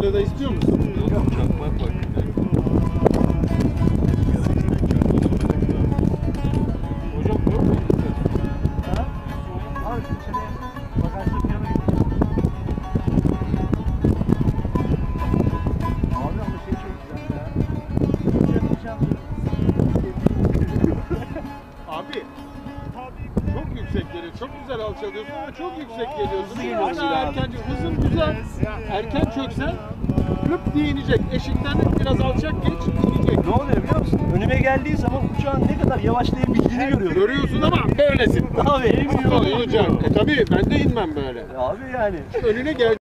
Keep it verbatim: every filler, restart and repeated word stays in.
Böyle de istiyor musun? Yok, çakmak var. Hocam yok mu? Ha? Abi içeri bagajlık yanına gidiyor. Abi ama şey çok güzel ya. Yapacağım. Abi çok yüksek geliyor. Çok güzel alçalıyorsun ama çok yüksek geliyorsun. Hızlı geliyorsun Ama abi. erken, hızın güzel. Erken çöksen lüp diye inecek. Eşikten biraz alçak geç, inecek. Ne oluyor biliyor musun? Önüme geldiği zaman uçağın ne kadar yavaşlayabildiğini görüyorum. Görüyorsun ama böylesin. Abi eğim Olacak. E tabii ben de inmem böyle. Abi yani. Önüne gel.